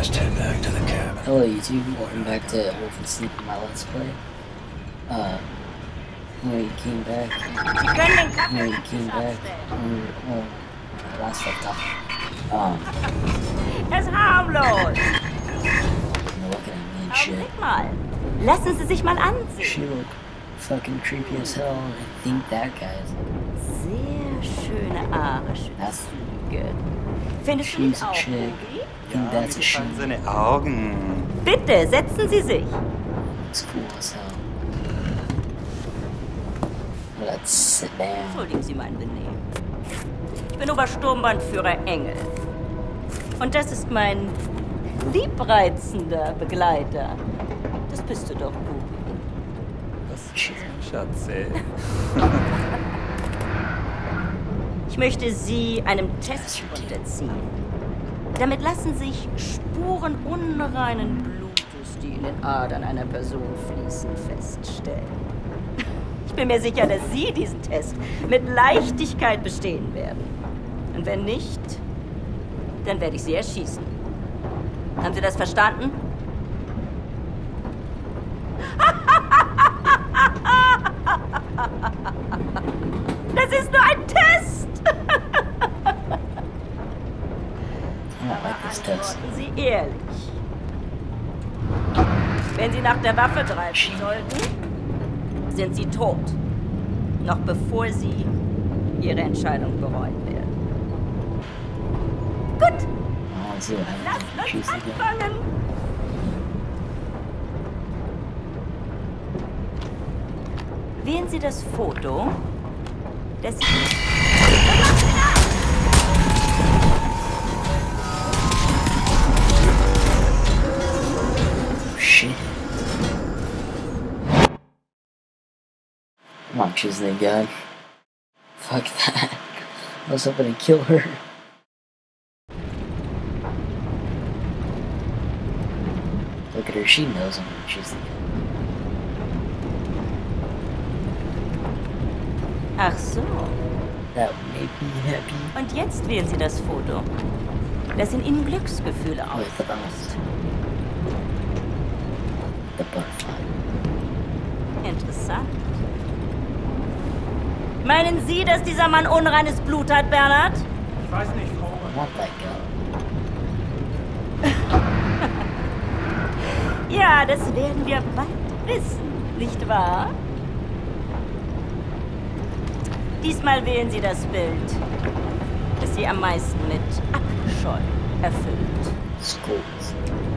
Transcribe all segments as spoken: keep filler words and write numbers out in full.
Just head back to the cabin. Hello YouTube, welcome back to Wolfenstein, my Let's Play. Uh, when we came back, when we came back, when we, well, last left off, um, Es ist harmlos. you're looking at me and shit. Augenblick mal. Lassen Sie sich mal ansehen. She look fucking creepy as hell. I think that guy's. Sehr schöne arische That's, Züge. Findest du she's ihn a auch, chick. Boogie? I think that's a she. Seine Augen. Bitte, setzen Sie sich. It's cool as hell. Let's sit down. Entschuldigen Sie mein Benehmen. Ich bin Obersturmbannführer Engel. Und das ist mein liebreizender Begleiter. Das bist du doch, Boogie. Schatze. Ich möchte Sie einem Test unterziehen. Damit lassen sich Spuren unreinen Blutes, die in den Adern einer Person fließen, feststellen. Ich bin mir sicher, dass Sie diesen Test mit Leichtigkeit bestehen werden. Und wenn nicht, dann werde ich Sie erschießen. Haben Sie das verstanden? Das ist nur ein Test! I like this test. Antworten Sie ehrlich. Wenn Sie nach der Waffe greifen sollten, sind Sie tot. Noch bevor Sie Ihre Entscheidung bereuen werden. Gut, I want to see what happens if lasst she uns shoots again. anfangen. Wählen Sie das Foto, das Shit. Come on, choose the gun. Fuck that. I was hoping to kill her. Look at her, she knows I'm gonna choose the gun. Ach so. That would make me happy. Und jetzt wählen Sie das Foto, das in Ihnen Glücksgefühle Oh, it's the auslöst. The butterfly. Interessant. Meinen Sie, dass dieser Mann unreines Blut hat, Bernhard? Ich weiß nicht, Frau. I want that gun. Ja, das werden wir bald wissen, nicht wahr? Diesmal wählen Sie das Bild, das Sie am meisten mit Abscheu erfüllt. Schools.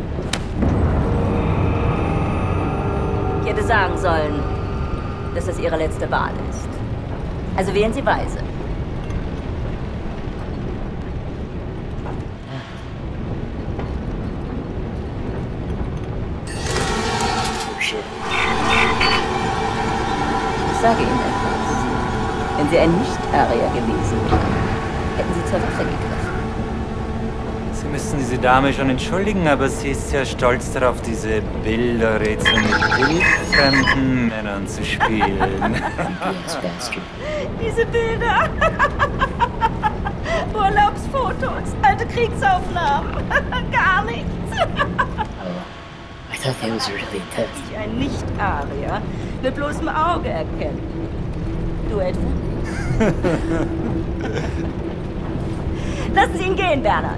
Ich hätte sagen sollen, dass das Ihre letzte Wahl ist. Also wählen Sie weise. Oh shit. Ich sage Ihnen etwas. Wenn Sie ein Nicht-Arier gewesen wären, hätten Sie zur Waffe gegriffen. Sie müssen diese Dame schon entschuldigen, aber sie ist sehr stolz darauf, diese Bilderrätsel mit wildfremden Männern zu spielen. Yes, bastard. Diese Bilder. Urlaubsfotos, alte Kriegsaufnahmen. Gar nichts. Oh. I thought that was really a test. Ich ein Nicht-Arier mit bloßem Auge erkennen. Du etwa? Lassen Sie ihn gehen, Bernhard.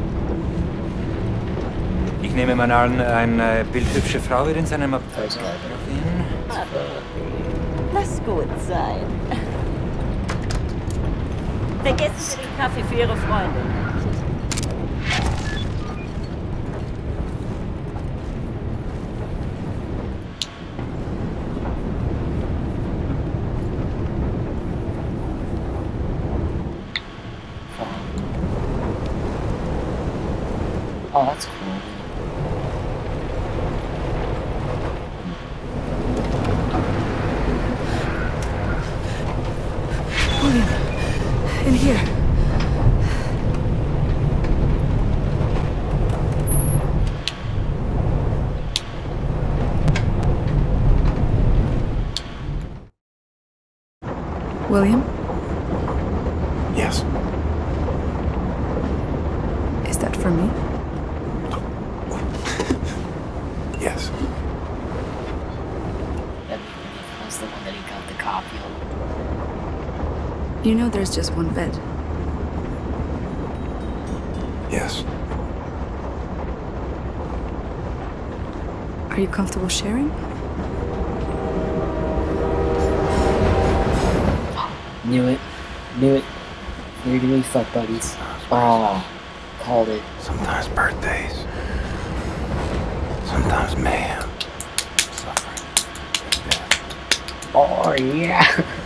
Ich nehme mal an, eine bildhübsche Frau wird in seinem Abteil That's geil. Lass gut sein. Vergessen Sie den Kaffee für Ihre Freundin nicht. Oh, that's cool. In here. William? Yes. Is that for me? You know there's just one bed. Yes. Are you comfortable sharing? Knew it. Knew it. We're gonna be fuck buddies. Oh, called it. Sometimes birthdays. Sometimes mayhem. Suffering. Death. Oh, yeah.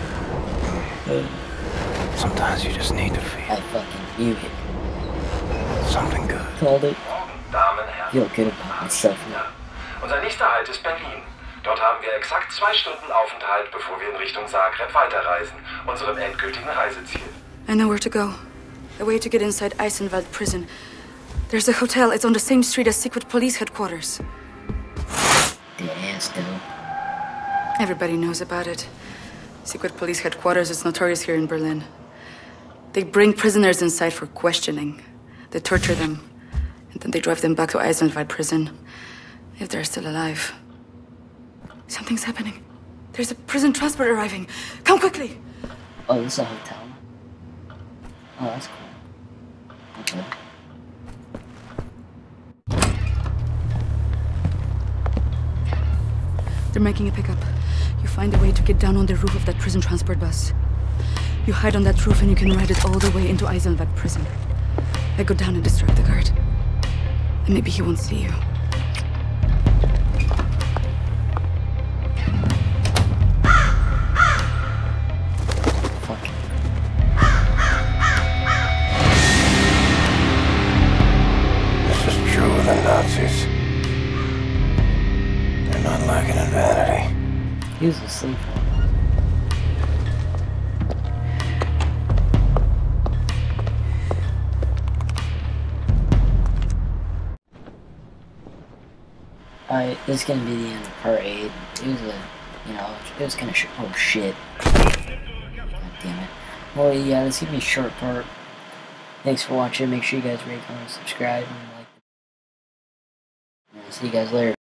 Sometimes you just need to I feel fucking knew it. something good. Called it. Damen, Herren. Feel good about myself now. Unser nächster Halt ist Berlin. Dort haben wir exakt zwei Stunden Aufenthalt, bevor wir in Richtung Zagreb weiterreisen, unserem endgültigen Reiseziel. I know where to go. A way to get inside Eisenwald prison. There's a hotel. It's on the same street as secret police headquarters. The ass though. Everybody knows about it. Secret police headquarters is notorious here in Berlin. They bring prisoners inside for questioning. They torture them. And then they drive them back to Eisenwald prison. If they're still alive. Something's happening. There's a prison transport arriving. Come quickly! Oh, this is a hotel. Oh, that's cool. Okay. They're making a pickup. You find a way to get down on the roof of that prison transport bus. You hide on that roof and you can ride it all the way into Eisenwald prison. I go down and distract the guard. And maybe he won't see you. Nazis. They're not lacking in vanity. He was asleep. Alright, this is gonna be the end of part eight. It was a, you know, it was kind of sh oh shit. God damn it. Well, yeah, this is gonna be a short part. Thanks for watching. Make sure you guys rate, comment, subscribe, and like. See you guys later.